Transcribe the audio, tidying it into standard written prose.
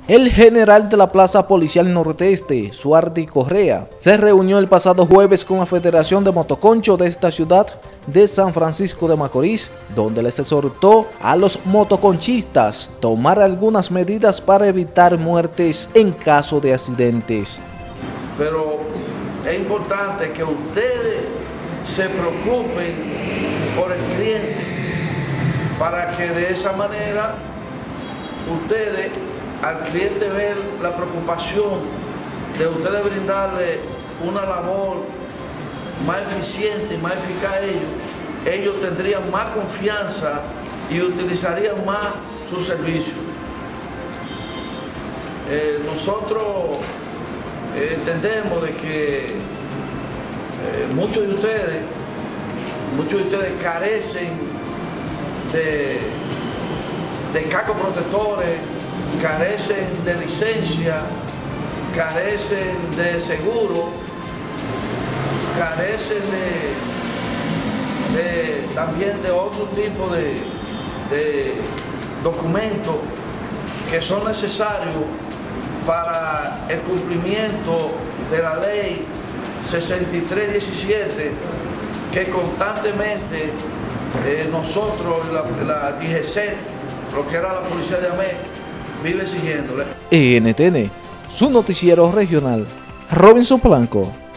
El general de la Plaza Policial Nordeste, Suardi Correa, se reunió el pasado jueves con la Federación de Motoconchos de esta ciudad de San Francisco de Macorís, donde les exhortó a los motoconchistas tomar algunas medidas para evitar muertes en caso de accidentes. Pero es importante que ustedes se preocupen por el cliente, para que de esa manera ustedes, al cliente ver la preocupación de ustedes brindarle una labor más eficiente y más eficaz a ellos tendrían más confianza y utilizarían más su servicio. Nosotros entendemos de que muchos de ustedes carecen de cascos protectores, carecen de licencia, carecen de seguro, carecen también de otro tipo de documentos que son necesarios para el cumplimiento de la ley 6317, que constantemente nosotros, la DGC, lo que era la Policía de AMEC, vive exigiéndole. NTN, su noticiero regional, Robinson Blanco.